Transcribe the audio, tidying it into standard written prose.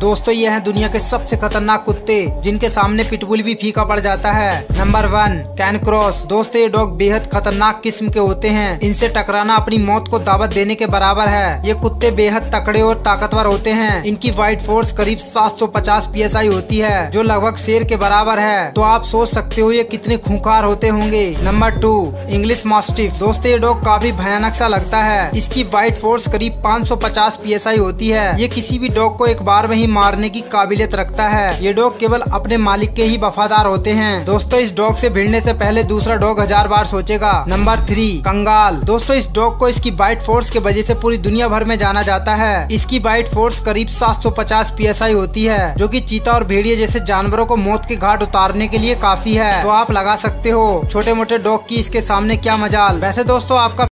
दोस्तों ये हैं दुनिया के सबसे खतरनाक कुत्ते जिनके सामने पिटबुल भी फीका पड़ जाता है। Number 1 Cane Corso. दोस्तों ये डॉग बेहद खतरनाक किस्म के होते हैं। इनसे टकराना अपनी मौत को दावत देने के बराबर है। ये कुत्ते बेहद तकड़े और ताकतवर होते हैं। इनकी बाइट फोर्स करीब 750 PSI होती है, जो लगभग शेर के बराबर है। तो आप सोच सकते हो ये कितने खूंखार होते होंगे। Number 2 English mastiff. दोस्तों ये डॉग काफी भयानक सा लगता है। इसकी बाइट फोर्स करीब 550 PSI होती है। ये किसी भी डॉग को एक बार में ही मारने की काबिलियत रखता है। ये डॉग केवल अपने मालिक के ही वफादार होते हैं। दोस्तों इस डॉग से भिड़ने से पहले दूसरा डॉग 1000 बार सोचेगा। नंबर 3 कंगाल। दोस्तों इस डॉग को इसकी बाइट फोर्स के वजह से पूरी दुनिया भर में जाना जाता है। इसकी बाइट फोर्स करीब 750 PSI होती है, जो कि चीता और भेड़िए जैसे जानवरों को मौत के घाट उतारने के लिए काफी है। तो आप लगा सकते हो छोटे मोटे डॉग की इसके सामने क्या मजाल। वैसे दोस्तों आपका